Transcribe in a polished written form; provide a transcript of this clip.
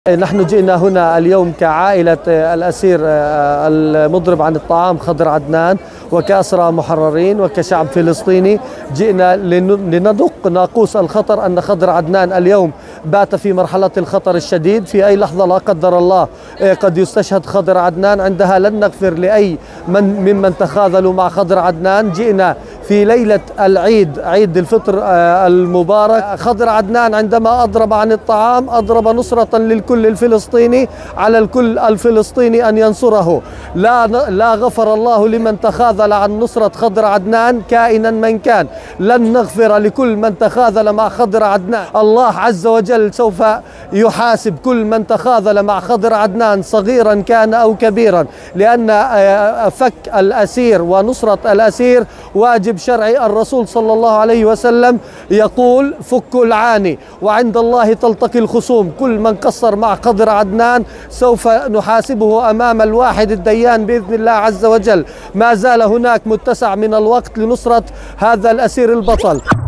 نحن جئنا هنا اليوم كعائلة الأسير المضرب عن الطعام خضر عدنان وكأسرى محررين وكشعب فلسطيني. جئنا لندق ناقوس الخطر أن خضر عدنان اليوم بات في مرحلة الخطر الشديد. في أي لحظة لا قدر الله قد يستشهد خضر عدنان، عندها لن نغفر لأي ممن تخاذلوا مع خضر عدنان. جئنا في ليلة العيد، عيد الفطر المبارك. خضر عدنان عندما أضرب عن الطعام أضرب نصرة للكل الفلسطيني، على الكل الفلسطيني أن ينصره. لا غفر الله لمن تخاذل عن نصرة خضر عدنان كائنا من كان. لن نغفر لكل من تخاذل مع خضر عدنان. الله عز وجل سوف يحاسب كل من تخاذل مع خضر عدنان صغيرا كان أو كبيرا، لأن فك الأسير ونصرة الأسير واجب شرعي. الرسول صلى الله عليه وسلم يقول: فكوا العاني وعند الله تلتقي الخصوم. كل من قصر مع خضر عدنان سوف نحاسبه أمام الواحد الديان بإذن الله عز وجل. ما زال هناك متسع من الوقت لنصرة هذا الأسير البطل.